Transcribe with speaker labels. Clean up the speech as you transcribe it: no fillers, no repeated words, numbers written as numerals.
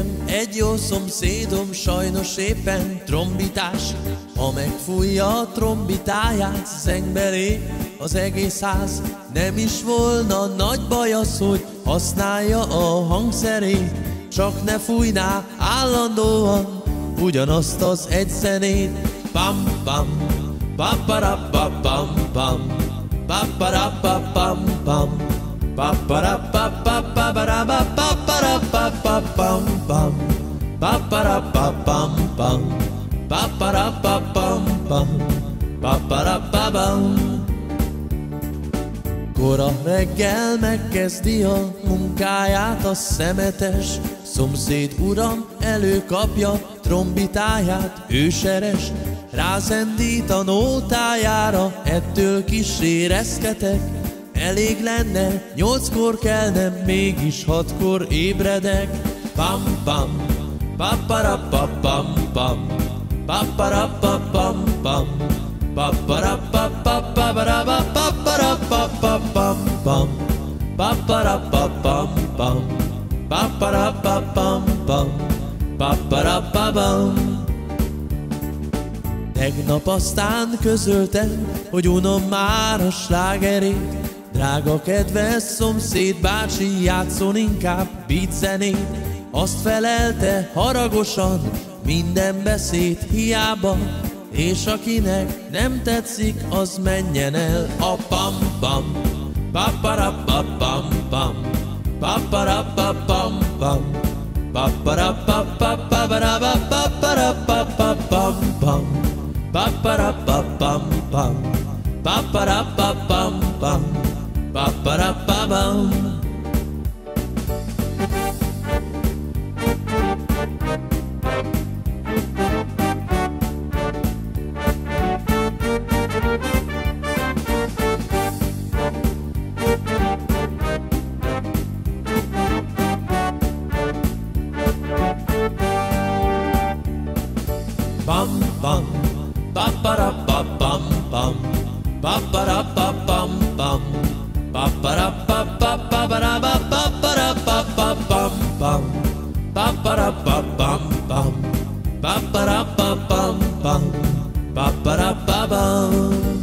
Speaker 1: Nekem egy jó szomszédom sajnos éppen trombitás. Ha megfújja a trombitáját, zengbe lép az egész ház. Nem is volna nagy baj az, hogy használja a hangszerét, csak ne fújná állandóan ugyanazt az egy zenét. Pam pam, paparapapam pam, paparapapam pam, paparapapapapapapapapam pam, paparapapam pam, paparapapam pam, paparapapam. Kora reggel megkezdi a munkáját a szemetes szomszéd uram, előkapja trombitáját, ő seres, rázendít a nótájára, ettől kissé reszketek. Elég lenne 8-kor kelnem, mégis 6-kor ébredek. Pam pam, paparapapam pam, paparapapam pam, paparapapapapapapapapapam pam, paparapapam pam, paparapapam pam, paparapapam. Tegnap aztán közöltem, hogy unom már a slágerét. Drága kedves szomszéd bácsi, játszon inkább beat zenét. Azt felelte haragosan, minden beszéd hiába, és akinek nem tetszik, az menjen el a pam pam, paparapapam pam, paparapapam pam, paparapapapapapapapapapam pam, paparapapam pam, paparapapam pam, paparapapam. Pam pam, paparapapam pam, paparapapam pam, paparapapapapapapapapapam pam, paparapapam pam, paparapapam pam, paparapapam.